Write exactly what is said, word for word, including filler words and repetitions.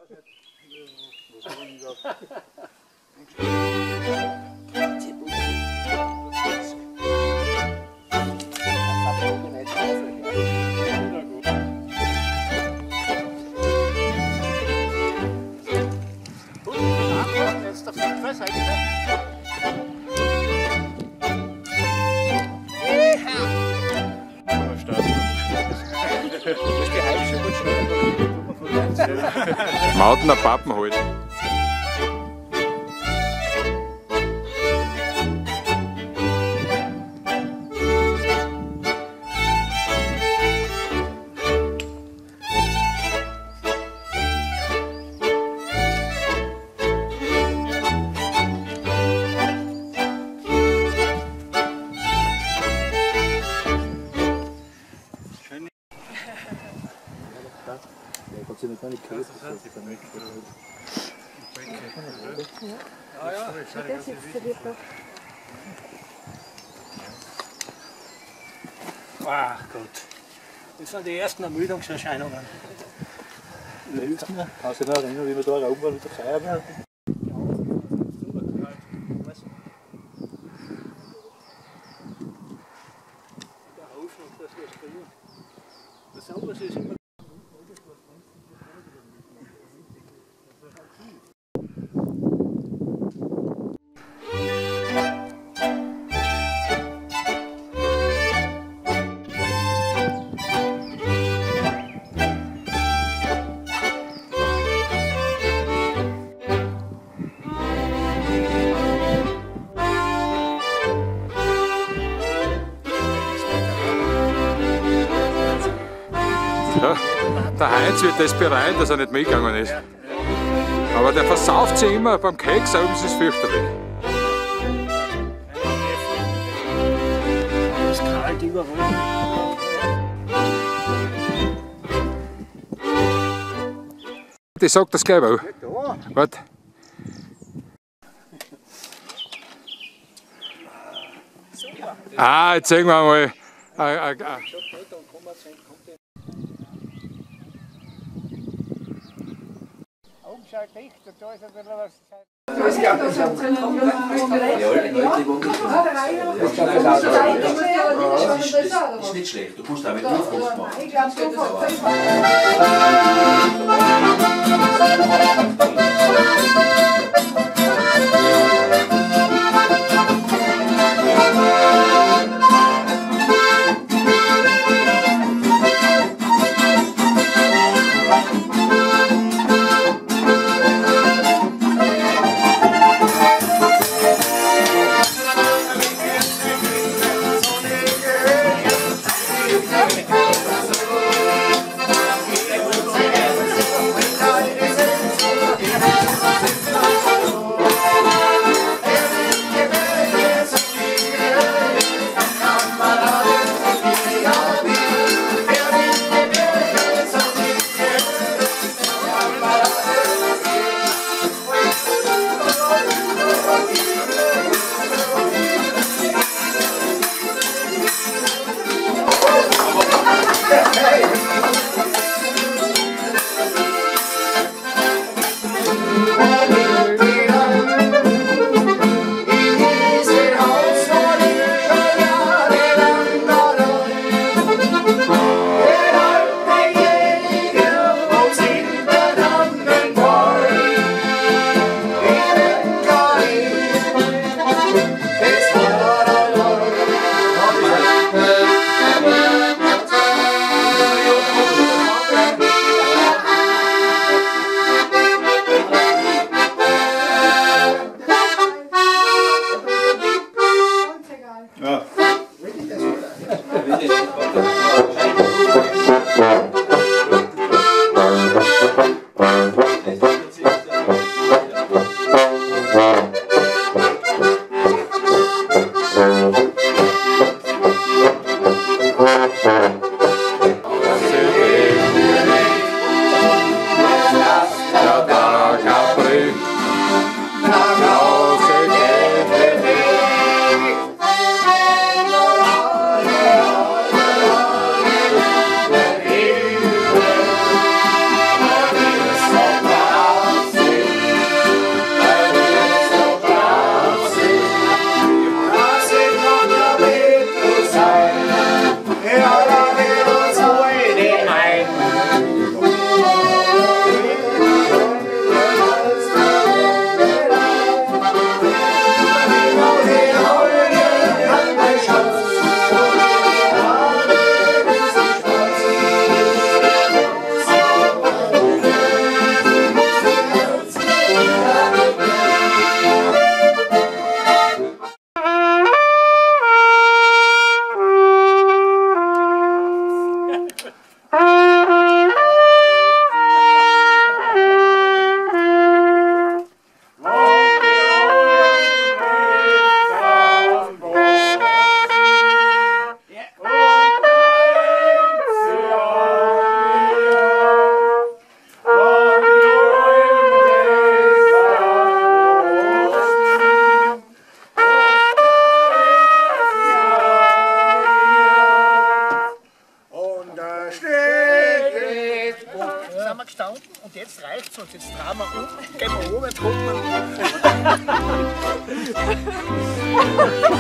Mautener Pappen halt. Ach Gott, das sind die ersten Ermüdungserscheinungen. Du hilfst mir, kannst du dich noch erinnern, wie wir da oben waren mit der Feuerwehr? Der Haufen, dass wir es kriegen. Das Sauberste ist immer. Ja, der Heinz wird das bereuen, dass er nicht mitgegangen ist. Aber der versauft sich immer beim Keks, oben ist es fürchterlich. Es ist kalt überall. Ich sag das gleich auch. Warte. Ah, jetzt sehen wir mal. Ah, ah, ah. Ist nicht schlecht, du musst damit Luftdruck machen. Thank you. gestanden und jetzt reicht es uns. Jetzt drehen wir um, gehen wir oben, jetzt gucken wir.